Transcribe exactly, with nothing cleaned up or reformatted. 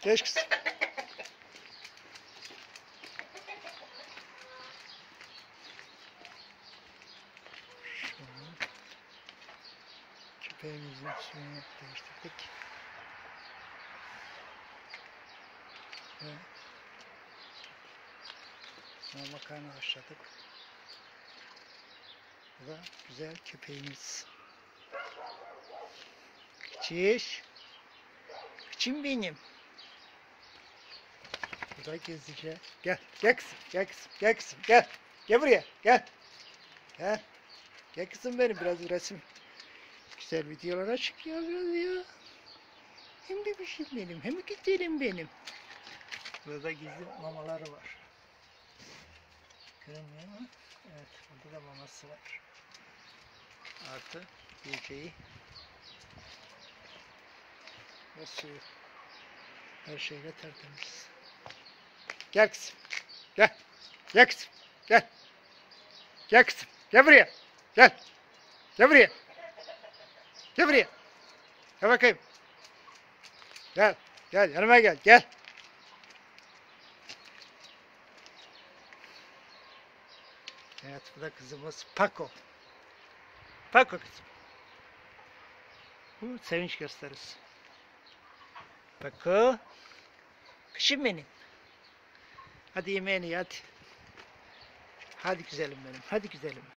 Geç kızım. Şöyle. Köpeğimizin suyunu değiştirdik. Ve sonra makarna haşladık. Bu da güzel köpeğimiz. Kıçış. Kıçım benim. Bu da gezici. Gel. Gel kızım. Gel kızım. Gel kızım. Gel. Gel buraya. Gel. Gel. Gel kızım benim. Biraz resim. Güzel videolara çık ya biraz ya. Hem de bir şey benim. Hem de güzelim benim. Burada gizli mamaları var. Görünmüyor mu? Evet. Burada da maması var. Artı yiyeceği ve suyu. Her şeyle tertemiz. Gel kızım. Gel. Gel kızım. Gel. Gel kızım. Gel buraya. Gel. Gel buraya. Gel buraya. Gel bakayım. Gel. Gel yanıma gel. Gel. Evet bu da kızımız Paco. Paco kızım. Bu sevinç gösterisi. Paco. Kışım benim. Hadi yemeğini ye hadi. Hadi güzelim benim. Hadi güzelim.